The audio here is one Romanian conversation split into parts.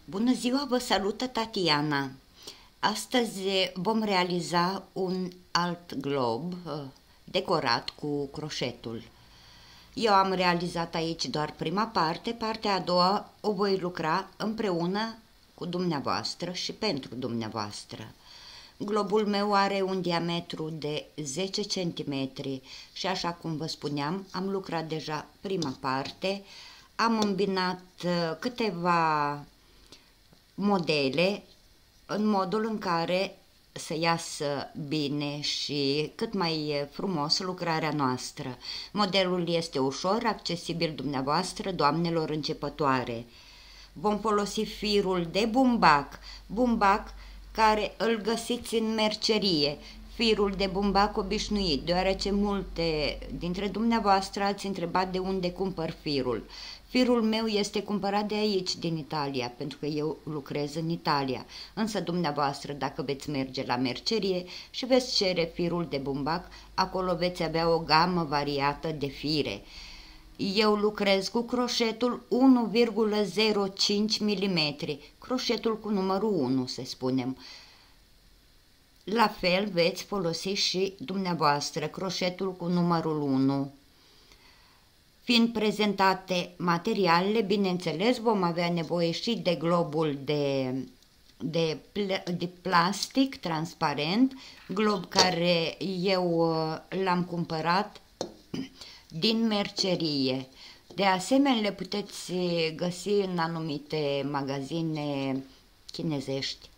Bună ziua, vă salută Tatiana. Astăzi vom realiza un alt glob decorat cu croșetul. Eu am realizat aici doar prima parte, partea a doua o voi lucra împreună cu dumneavoastră și pentru dumneavoastră. Globul meu are un diametru de 10 cm și, așa cum vă spuneam, am lucrat deja prima parte, am îmbinat câteva modele în modul în care să iasă bine și cât mai frumos lucrarea noastră. Modelul este ușor, accesibil dumneavoastră, doamnelor începătoare. Vom folosi firul de bumbac care îl găsiți în mercerie, firul de bumbac obișnuit, deoarece multe dintre dumneavoastră ați întrebat de unde cumpăr firul. Firul meu este cumpărat de aici, din Italia, pentru că eu lucrez în Italia. Însă dumneavoastră, dacă veți merge la mercerie și veți cere firul de bumbac, acolo veți avea o gamă variată de fire. Eu lucrez cu croșetul 1,05 mm, croșetul cu numărul 1, să spunem. La fel veți folosi și dumneavoastră croșetul cu numărul 1. Fiind prezentate materialele, bineînțeles, vom avea nevoie și de globul de plastic transparent, glob care eu l-am cumpărat din mercerie. De asemenea, le puteți găsi în anumite magazine chinezești.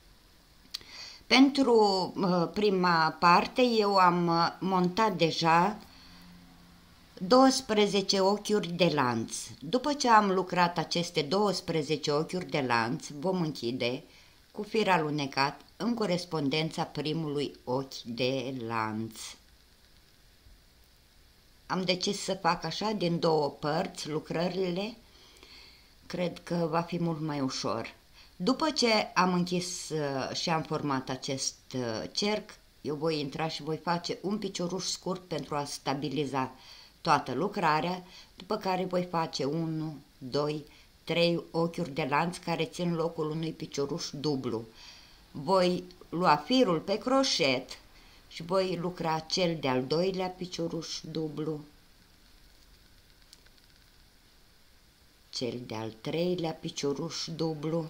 Pentru prima parte eu am montat deja 12 ochiuri de lanț. După ce am lucrat aceste 12 ochiuri de lanț, vom închide cu fir alunecat în corespondența primului ochi de lanț. Am decis să fac așa din două părți lucrările, cred că va fi mult mai ușor. După ce am închis și am format acest cerc, eu voi intra și voi face un picioruș scurt pentru a stabiliza toată lucrarea, după care voi face 1, 2, 3 ochiuri de lanț care țin locul unui picioruș dublu. Voi lua firul pe croșet și voi lucra cel de-al doilea picioruș dublu, cel de-al treilea picioruș dublu,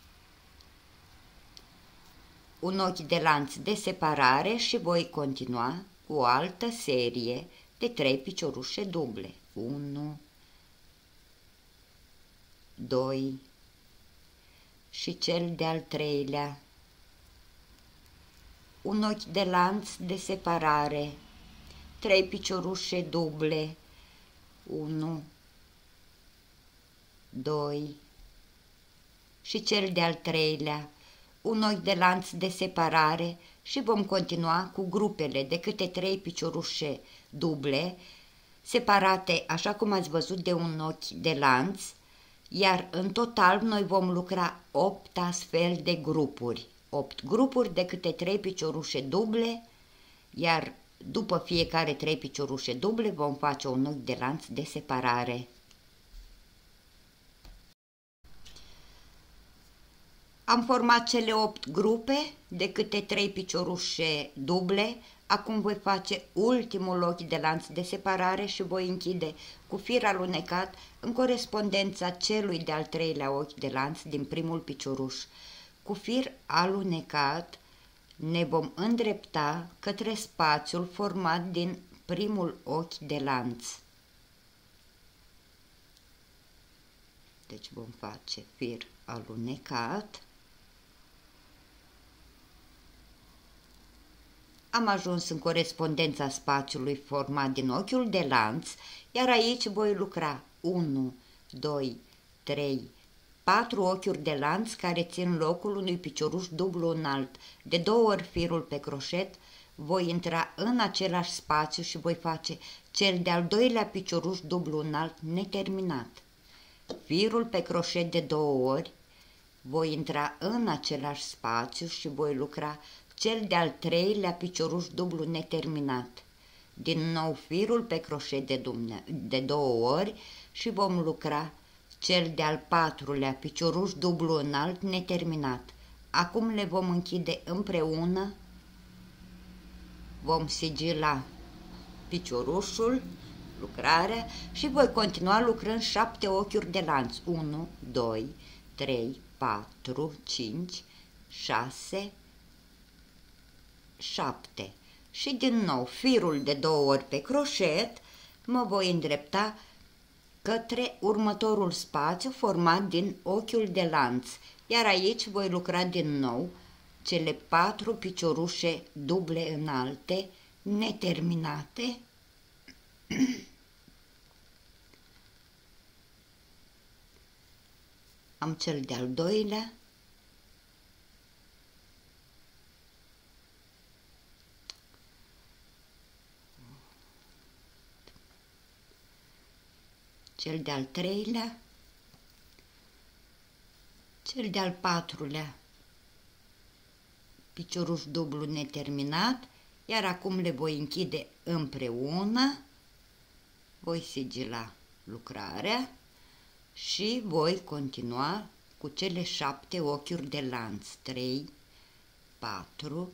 un ochi de lanț de separare și voi continua cu o altă serie de 3 piciorușe duble. 1, 2 și cel de-al treilea. Un ochi de lanț de separare, 3 piciorușe duble. 1, 2 și cel de-al treilea. Un ochi de lanț de separare și vom continua cu grupele de câte 3 piciorușe duble, separate, așa cum ați văzut, de un ochi de lanț, iar în total noi vom lucra 8 astfel de grupuri. 8 grupuri de câte 3 piciorușe duble, iar după fiecare 3 piciorușe duble vom face un ochi de lanț de separare. Am format cele 8 grupe de câte 3 piciorușe duble. Acum voi face ultimul ochi de lanț de separare și voi închide cu fir alunecat în corespondența celui de-al treilea ochi de lanț din primul picioruș. Cu fir alunecat ne vom îndrepta către spațiul format din primul ochi de lanț. Deci vom face fir alunecat. Am ajuns în corespondența spațiului format din ochiul de lanț, iar aici voi lucra 1, 2, 3, 4 ochiuri de lanț care țin locul unui picioruș dublu înalt. De 2 ori firul pe croșet, voi intra în același spațiu și voi face cel de-al doilea picioruș dublu înalt neterminat. Firul pe croșet de 2 ori, voi intra în același spațiu și voi lucra cel de-al treilea picioruș dublu neterminat. Din nou firul pe croșet de 2 ori și vom lucra cel de-al patrulea picioruș dublu înalt neterminat. Acum le vom închide împreună, vom sigila piciorușul, lucrarea și voi continua lucrând 7 ochiuri de lanț. 1, 2, 3, 4, 5, 6, 7. Și din nou firul de 2 ori pe croșet mă voi îndrepta către următorul spațiu format din ochiul de lanț, iar aici voi lucra din nou cele 4 piciorușe duble înalte, neterminate, am cel de-al doilea, cel de-al treilea, cel de-al patrulea picioruș dublu neterminat, iar acum le voi închide împreună, voi sigila lucrarea și voi continua cu cele 7 ochiuri de lanț. 3, 4,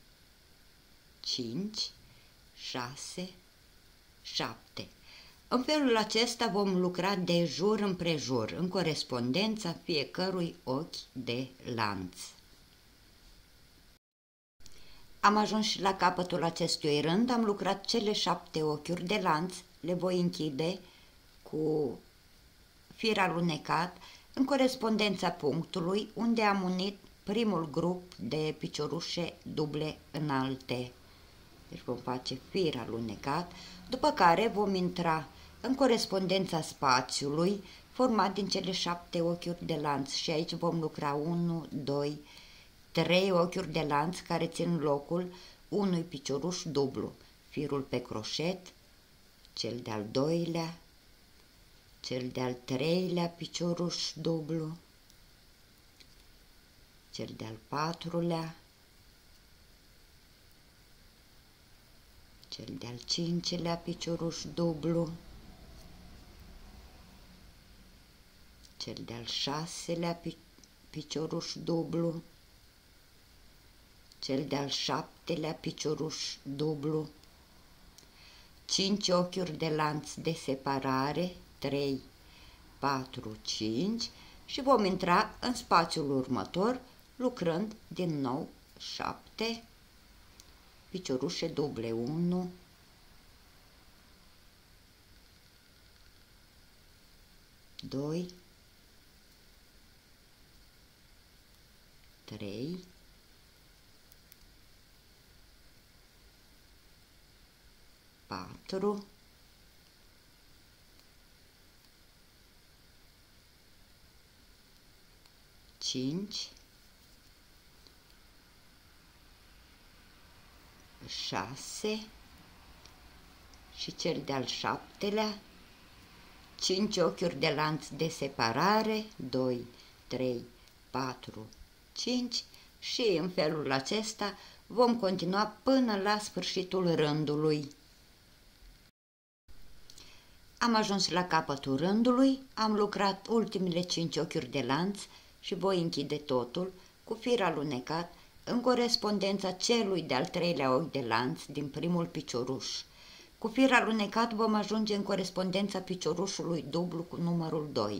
5, 6, 7. În felul acesta vom lucra de jur împrejur, în corespondența fiecărui ochi de lanț. Am ajuns și la capătul acestui rând, am lucrat cele 7 ochiuri de lanț, le voi închide cu fir alunecat în corespondența punctului unde am unit primul grup de piciorușe duble înalte. Deci vom face fir alunecat, după care vom intra în corespondența spațiului format din cele 7 ochiuri de lanț și aici vom lucra 1, 2, 3 ochiuri de lanț care țin locul unui picioruș dublu. Firul pe croșet, cel de-al doilea, cel de-al treilea picioruș dublu, cel de-al patrulea, cel de-al cincilea picioruș dublu, cel de-al șaselea picioruș dublu, cel de-al șaptelea picioruș dublu, 5 ochiuri de lanț de separare, 3, 4, 5 și vom intra în spațiul următor lucrând din nou 7 piciorușe duble. 1, 2, 3, 4, 5, 6 și cel de-al șaptelea, 5 ochiuri de lanț de separare, 2, 3, 4, 5 și în felul acesta vom continua până la sfârșitul rândului. Am ajuns la capătul rândului, am lucrat ultimele 5 ochiuri de lanț și voi închide totul cu fir alunecat în corespondența celui de-al treilea ochi de lanț din primul picioruș. Cu fir alunecat vom ajunge în corespondența piciorușului dublu cu numărul 2.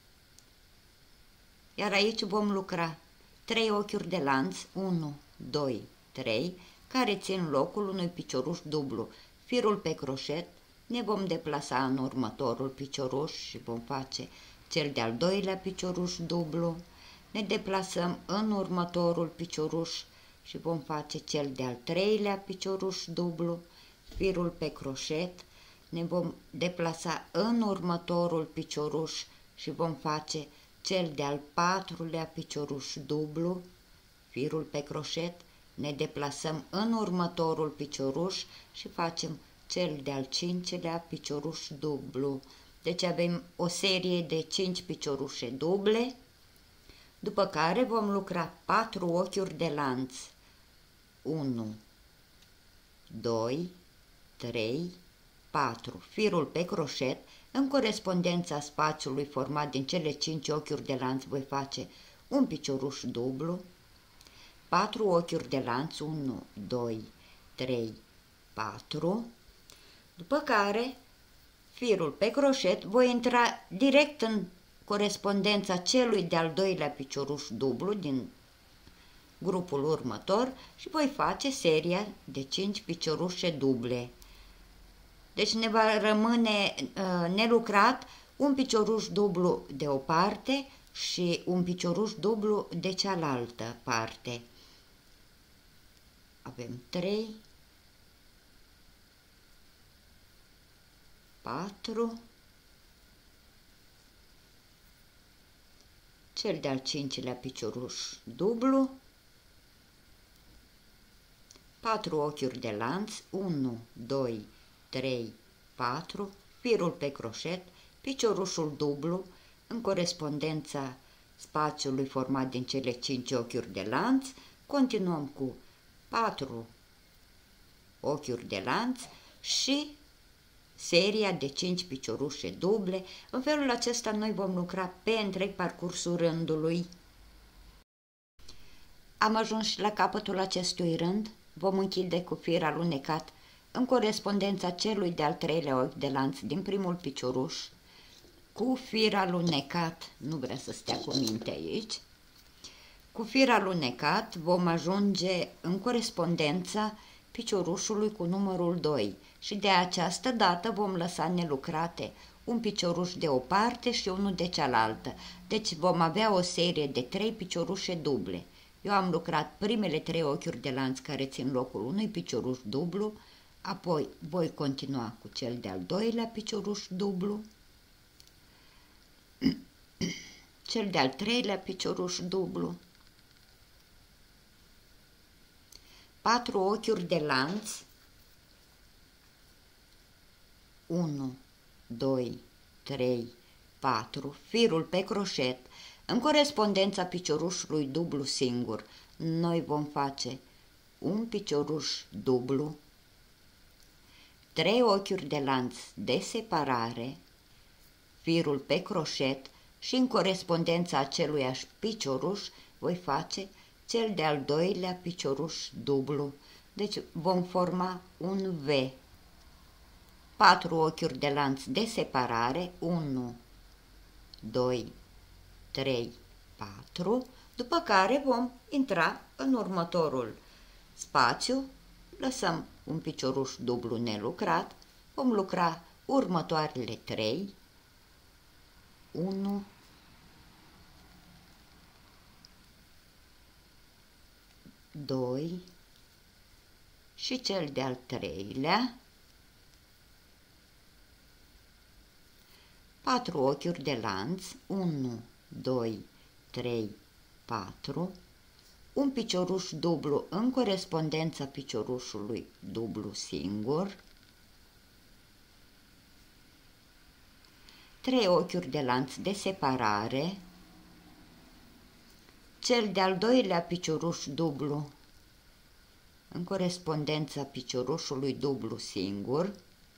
Iar aici vom lucra 3 ochiuri de lanț, 1, 2, 3, care țin locul unui picioruș dublu. Firul pe croșet ne vom deplasa în următorul picioruș și vom face cel de-al doilea picioruș dublu. Ne deplasăm în următorul picioruș și vom face cel de-al treilea picioruș dublu. Firul pe croșet ne vom deplasa în următorul picioruș și vom face cel de-al patrulea picioruș dublu. Firul pe croșet ne deplasăm în următorul picioruș și facem cel de-al cincilea picioruș dublu. Deci avem o serie de 5 piciorușe duble, după care vom lucra 4 ochiuri de lanț. 1, 2, 3, 4. Firul pe croșet În corespondența spațiului format din cele 5 ochiuri de lanț voi face un picioruș dublu, 4 ochiuri de lanț, 1, 2, 3, 4, după care firul pe croșet voi intra direct în corespondența celui de-al doilea picioruș dublu din grupul următor și voi face seria de 5 piciorușe duble. Deci ne va rămâne nelucrat un picioruș dublu de o parte și un picioruș dublu de cealaltă parte. Avem 3, 4, cel de-al 5-lea picioruș dublu, 4 ochiuri de lanț, 1, 2, 3, 4, firul pe croșet, piciorușul dublu în corespondența spațiului format din cele 5 ochiuri de lanț, continuăm cu 4 ochiuri de lanț și seria de 5 piciorușe duble. În felul acesta noi vom lucra pe întreg parcursul rândului. Am ajuns la capătul acestui rând, vom închide cu fir alunecat în corespondența celui de-al treilea ochi de lanț din primul picioruș, cu fir alunecat, nu vrea să stea cu minte aici, cu fir alunecat vom ajunge în corespondența piciorușului cu numărul 2 și de această dată vom lăsa nelucrate un picioruș de o parte și unul de cealaltă, deci vom avea o serie de 3 piciorușe duble. Eu am lucrat primele 3 ochiuri de lanț care țin locul unui picioruș dublu, apoi voi continua cu cel de-al doilea picioruș dublu, cel de-al treilea picioruș dublu, 4 ochiuri de lanț, 1, 2, 3, 4, firul pe croșet, în corespondența piciorușului dublu singur, noi vom face un picioruș dublu, 3 ochiuri de lanț de separare, firul pe croșet și în corespondența aceluiași picioruș voi face cel de-al doilea picioruș dublu, deci vom forma un V. 4 ochiuri de lanț de separare, 1, 2, 3, 4, după care vom intra în următorul spațiu, lăsăm un picioruș dublu nelucrat, vom lucra următoarele 3, 1, 2 și cel de-al treilea, 4 ochiuri de lanț, 1, 2, 3, 4, un picioruș dublu în corespondența piciorușului dublu singur, 3 ochiuri de lanț de separare, cel de-al doilea picioruș dublu în corespondența piciorușului dublu singur,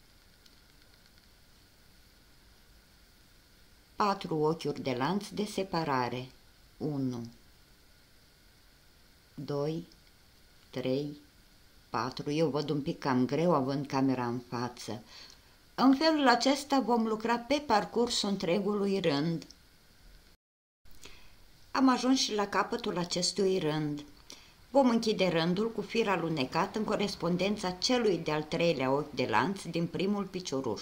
4 ochiuri de lanț de separare, 1, 2, 3, 4, eu văd un pic cam greu având camera în față. În felul acesta vom lucra pe parcursul întregului rând. Am ajuns și la capătul acestui rând. Vom închide rândul cu fir alunecat în corespondența celui de-al treilea ochi de lanț din primul picioruș,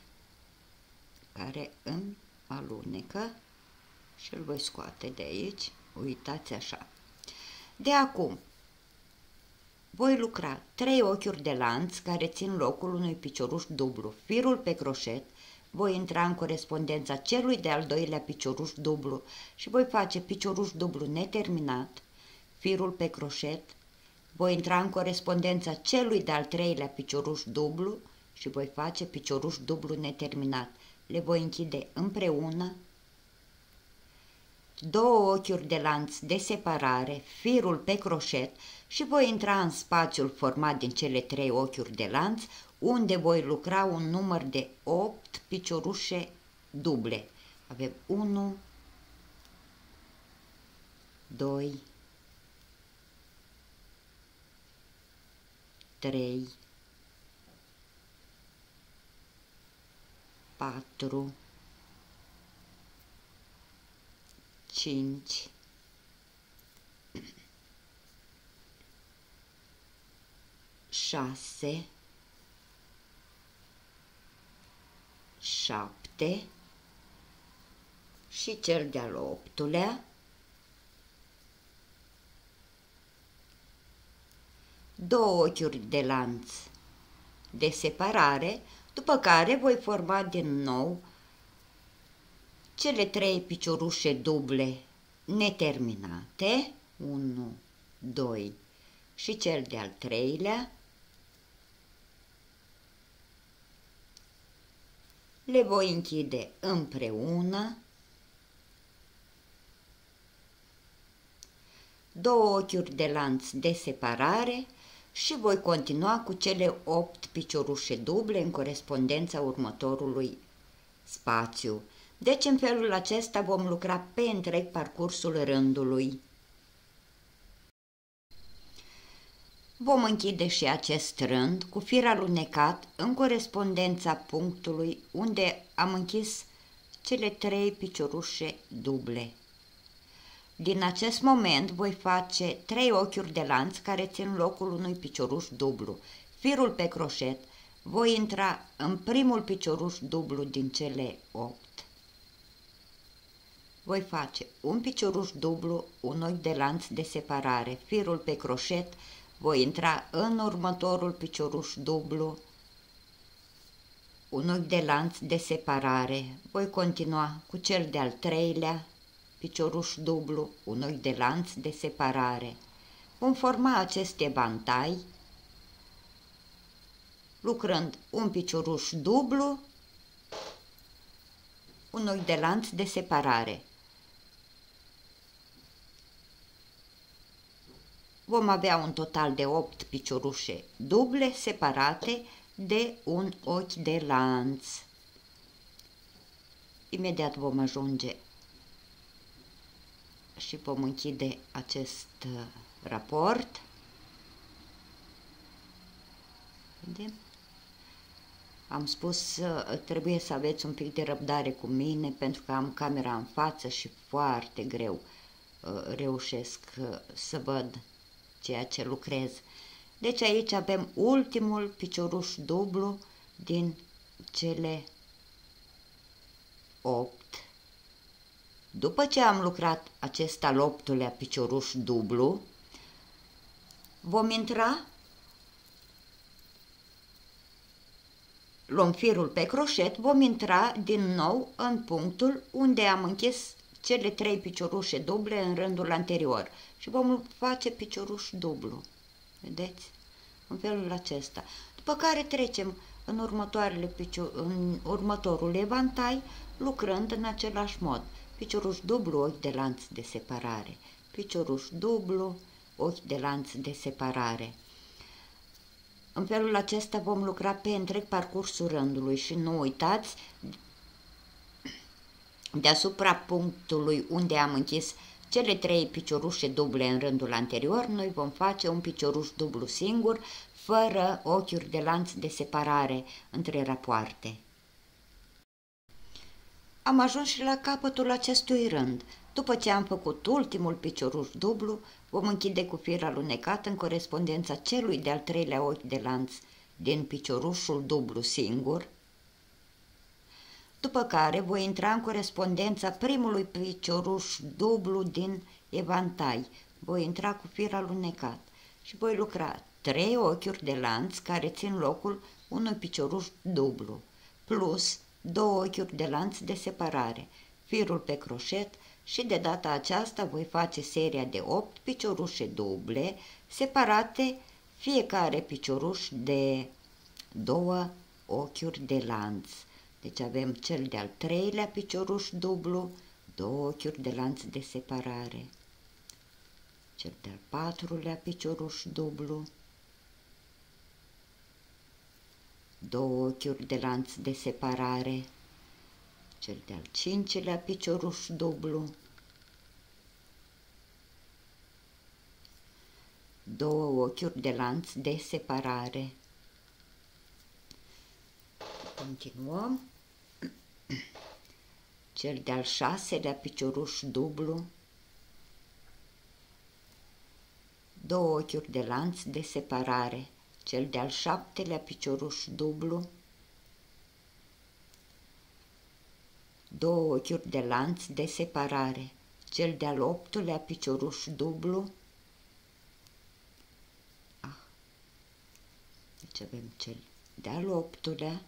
care îmi alunecă și îl voi scoate de aici, uitați așa. De acum voi lucra 3 ochiuri de lanț care țin locul unui picioruș dublu, firul pe croșet, voi intra în corespondența celui de-al doilea picioruș dublu și voi face picioruș dublu neterminat, firul pe croșet, voi intra în corespondența celui de-al treilea picioruș dublu și voi face picioruș dublu neterminat. Le voi închide împreună două ochiuri de lanț de separare, firul pe croșet și voi intra în spațiul format din cele 3 ochiuri de lanț, unde voi lucra un număr de 8 piciorușe duble. Avem 1, 2, 3, 4, 5, 6, 7 și cel de-al 8-lea, două ochiuri de lanț de separare, după care voi forma din nou cele 3 piciorușe duble neterminate, 1, 2 și cel de-al 3-lea, le voi închide împreună, două ochiuri de lanț de separare și voi continua cu cele 8 piciorușe duble în corespondența următorului spațiu. Deci în felul acesta vom lucra pe întreg parcursul rândului. Vom închide și acest rând cu fir alunecat în corespondența punctului unde am închis cele 3 piciorușe duble. Din acest moment voi face 3 ochiuri de lanț care țin locul unui picioruș dublu. Firul pe croșet, voi intra în primul picioruș dublu din cele 8. Voi face un picioruș dublu, un ochi de lanț de separare, firul pe croșet, voi intra în următorul picioruș dublu, un ochi de lanț de separare, voi continua cu cel de-al 3-lea, picioruș dublu, un ochi de lanț de separare. Vom forma acest evantai lucrând un picioruș dublu, un ochi de lanț de separare. Vom avea un total de 8 piciorușe duble separate de un ochi de lanț. Imediat vom ajunge și vom închide acest raport. Vedem? Am spus, trebuie să aveți un pic de răbdare cu mine pentru că am camera în față și foarte greu reușesc să văd ceea ce lucrez. Deci aici avem ultimul picioruș dublu din cele 8. După ce am lucrat acest al 8-lea picioruș dublu, vom intra, luăm firul pe croșet, vom intra din nou în punctul unde am închis cele 3 piciorușe duble în rândul anterior și vom face picioruș dublu. Vedeți? În felul acesta. După care trecem în în următorul evantai, lucrând în același mod. Picioruș dublu, ochi de lanț de separare. Picioruș dublu, ochi de lanț de separare. În felul acesta vom lucra pe întreg parcursul rândului și nu uitați, deasupra punctului unde am închis cele 3 piciorușe duble în rândul anterior, noi vom face un picioruș dublu singur, fără ochiuri de lanț de separare între rapoarte. Am ajuns și la capătul acestui rând. După ce am făcut ultimul picioruș dublu, vom închide cu fir alunecat în corespondența celui de-al 3-lea ochi de lanț din piciorușul dublu singur, după care voi intra în corespondența primului picioruș dublu din evantai. Voi intra cu fir alunecat și voi lucra 3 ochiuri de lanț care țin locul unui picioruș dublu, plus 2 ochiuri de lanț de separare, firul pe croșet și de data aceasta voi face seria de 8 piciorușe duble separate, fiecare picioruș de 2 ochiuri de lanț. Deci avem cel de-al 3-lea picioruș dublu, 2 ochiuri de lanț de separare, cel de-al 4-lea picioruș dublu, 2 ochiuri de lanț de separare, cel de-al 5-lea picioruș dublu, 2 ochiuri de lanț de separare. Continuăm. Cel de-al 6-lea picioruș dublu, 2 ochiuri de lanț de separare, cel de-al 7-lea picioruș dublu, 2 ochiuri de lanț de separare, cel de-al 8-lea picioruș dublu. Deci avem cel de-al 8-lea,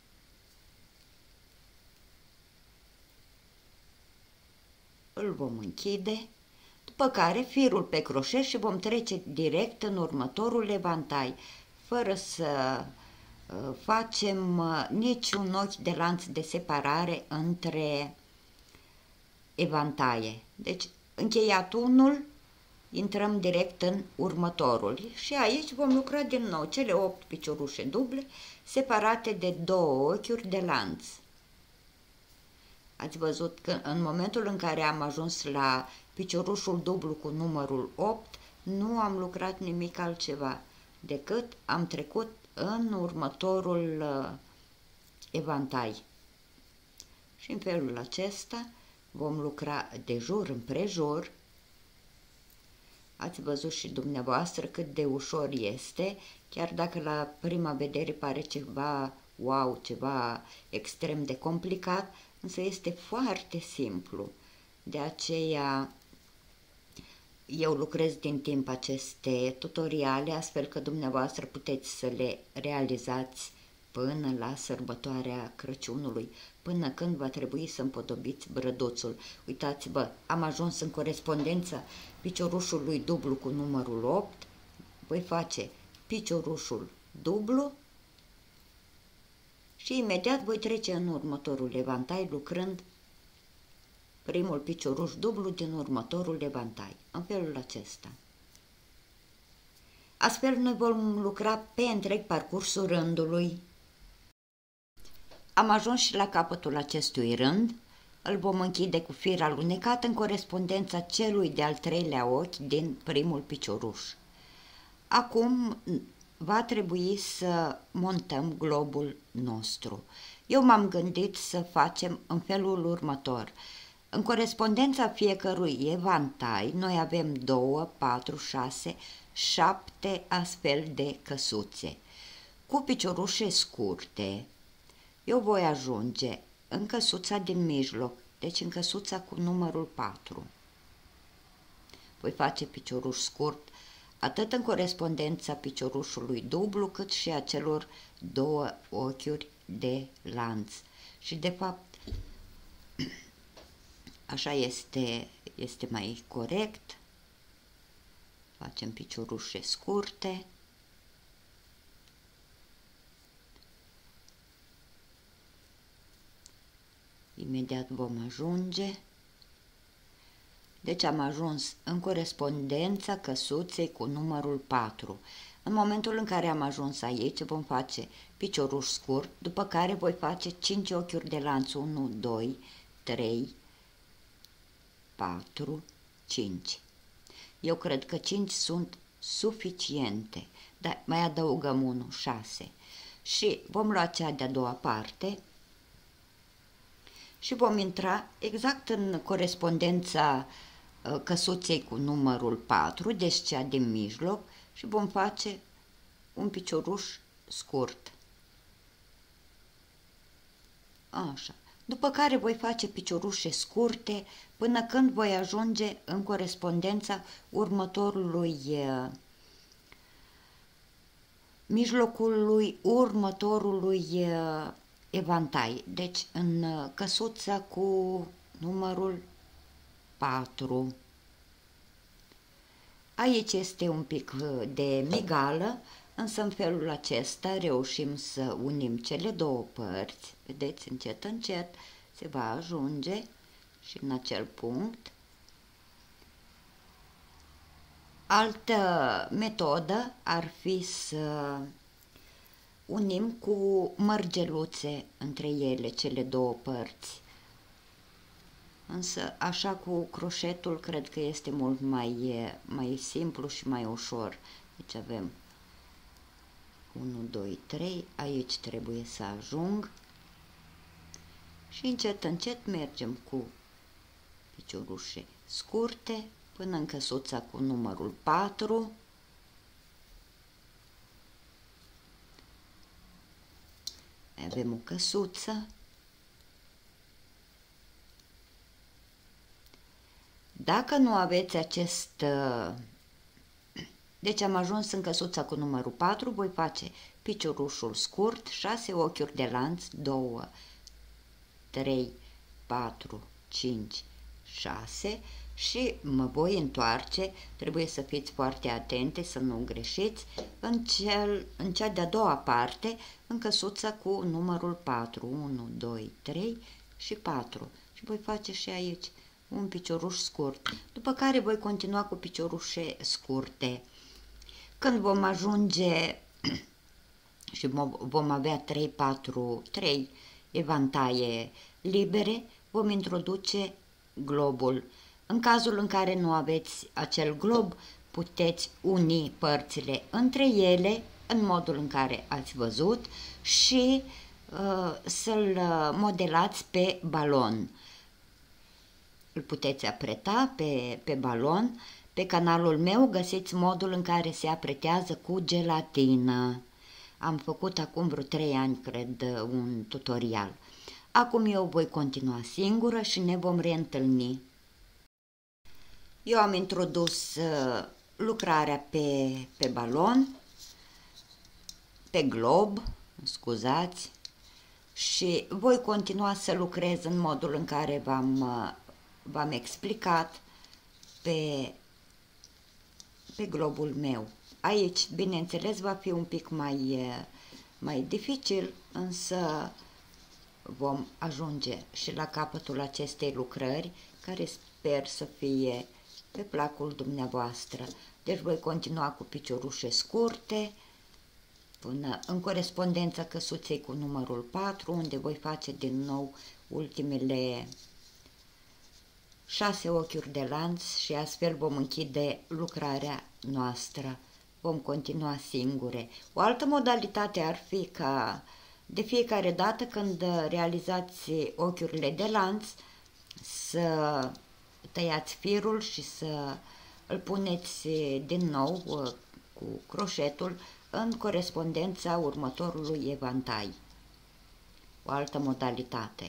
îl vom închide, după care firul pe croșet și vom trece direct în următorul evantai, fără să facem niciun ochi de lanț de separare între evantaie. Deci, încheiat unul, intrăm direct în următorul și aici vom lucra din nou cele 8 piciorușe duble separate de 2 ochiuri de lanț. Ați văzut că în momentul în care am ajuns la piciorușul dublu cu numărul 8, nu am lucrat nimic altceva decât am trecut în următorul evantai. Și în felul acesta vom lucra de jur împrejur. Ați văzut și dumneavoastră cât de ușor este, chiar dacă la prima vedere pare ceva wow, ceva extrem de complicat, însă este foarte simplu. De aceea eu lucrez din timp aceste tutoriale, astfel că dumneavoastră puteți să le realizați până la sărbătoarea Crăciunului, până când va trebui să împodobiți brăduțul. Uitați-vă, am ajuns în corespondența piciorușului dublu cu numărul 8, voi face piciorușul dublu și imediat voi trece în următorul evantai lucrând primul picioruș dublu din următorul evantai, în felul acesta. Astfel noi vom lucra pe întreg parcursul rândului. Am ajuns și la capătul acestui rând, îl vom închide cu fir alunecat în corespondența celui de-al 3-lea ochi din primul picioruș. Acum va trebui să montăm globul nostru. Eu m-am gândit să facem în felul următor. În corespondența fiecărui evantai, noi avem 2, 4, 6, 7 astfel de căsuțe. Cu piciorușe scurte, eu voi ajunge în căsuța din mijloc, deci în căsuța cu numărul 4. Voi face picioruș scurt atât în corespondența piciorușului dublu, cât și a celor 2 ochiuri de lanț. Și de fapt, așa este mai corect. Facem piciorușe scurte. Imediat vom ajunge. Deci am ajuns în corespondența căsuței cu numărul 4. În momentul în care am ajuns aici, vom face picioruș scurt, după care voi face 5 ochiuri de lanț, 1, 2, 3, 4, 5. Eu cred că 5 sunt suficiente, dar mai adăugăm 1, 6. Și vom lua cea de-a doua parte și vom intra exact în corespondența căsuței cu numărul 4, deci cea din mijloc, și vom face un picioruș scurt. Așa. După care voi face piciorușe scurte până când voi ajunge în corespondența mijlocului următorului evantai, deci în căsuța cu numărul 4. Aici este un pic de migală, însă în felul acesta reușim să unim cele două părți. Vedeți, încet, încet se va ajunge și în acel punct. Altă metodă ar fi să unim cu mărgeluțe între ele cele două părți. Însă așa cu croșetul cred că este mult mai simplu și mai ușor. Deci avem 1, 2, 3, aici trebuie să ajung și încet, încet mergem cu piciorușe scurte până în căsuța cu numărul 4. Avem o căsuță. Dacă nu aveți acest... Deci am ajuns în căsuța cu numărul 4, voi face piciorușul scurt, 6 ochiuri de lanț, 2, 3, 4, 5, 6 și mă voi întoarce, trebuie să fiți foarte atente să nu greșiți, în cea de-a doua parte, în căsuța cu numărul 4, 1, 2, 3 și 4 și voi face și aici un picioruș scurt, după care voi continua cu piciorușe scurte. Când vom ajunge și vom avea 3 evantaie libere, vom introduce globul. În cazul în care nu aveți acel glob, puteți uni părțile între ele în modul în care ați văzut și să-l modelați pe balon. Îl puteți apreta pe balon. Pe canalul meu găsiți modul în care se apretează cu gelatină. Am făcut acum vreo 3 ani, cred, un tutorial. Acum eu voi continua singură și ne vom reîntâlni. Eu am introdus lucrarea pe balon, pe glob, scuzați, și voi continua să lucrez în modul în care v-am explicat pe globul meu. Aici, bineînțeles, va fi un pic mai dificil, însă vom ajunge și la capătul acestei lucrări, care sper să fie pe placul dumneavoastră. Deci voi continua cu piciorușe scurte până în corespondența căsuței cu numărul 4, unde voi face din nou ultimele 6 ochiuri de lanț și astfel vom închide lucrarea noastră. Vom continua singure. O altă modalitate ar fi ca de fiecare dată când realizați ochiurile de lanț să tăiați firul și să îl puneți din nou cu croșetul în corespondența următorului evantai. O altă modalitate.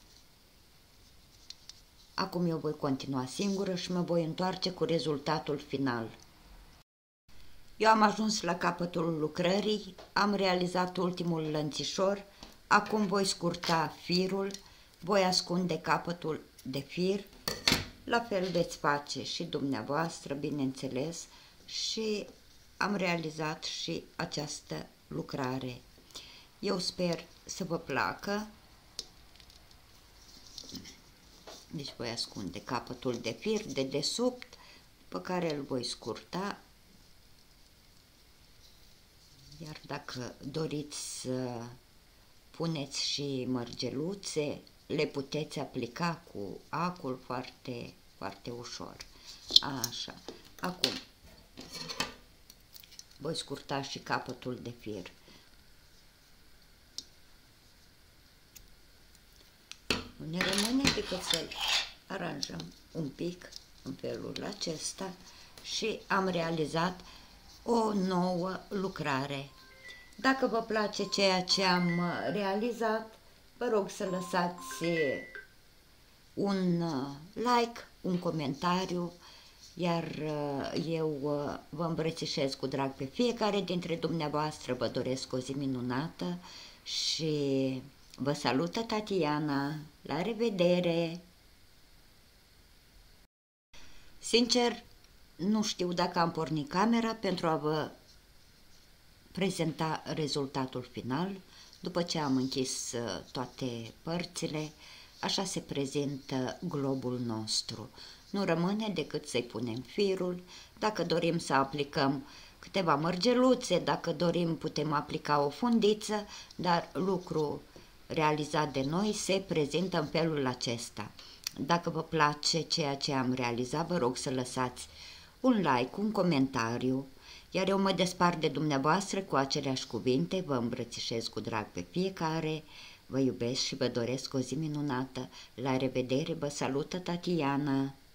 Acum eu voi continua singură și mă voi întoarce cu rezultatul final. Eu am ajuns la capătul lucrării, am realizat ultimul lănțișor, acum voi scurta firul, voi ascunde capătul de fir, la fel veți face și dumneavoastră, bineînțeles, și am realizat și această lucrare. Eu sper să vă placă. Deci voi ascunde capătul de fir de desubt, pe care îl voi scurta. Iar dacă doriți să puneți și mărgeluțe, le puteți aplica cu acul foarte, foarte ușor. Așa. Acum voi scurta și capătul de fir. Nu ne rămâne decât să-l aranjăm un pic în felul acesta și am realizat o nouă lucrare. Dacă vă place ceea ce am realizat, vă rog să lăsați un like, un comentariu, iar eu vă îmbrățișez cu drag pe fiecare dintre dumneavoastră, vă doresc o zi minunată și vă salută Tatiana. La revedere! Sincer, nu știu dacă am pornit camera pentru a vă prezenta rezultatul final, după ce am închis toate părțile, Așa se prezintă globul nostru. Nu rămâne decât să-i punem firul. Dacă dorim să aplicăm câteva mărgeluțe, dacă dorim putem aplica o fundiță, dar lucru realizat de noi se prezintă în felul acesta. Dacă vă place ceea ce am realizat, vă rog să lăsați un like, un comentariu, iar eu mă despart de dumneavoastră cu aceleași cuvinte, vă îmbrățișez cu drag pe fiecare, vă iubesc și vă doresc o zi minunată. La revedere, vă salută Tatiana!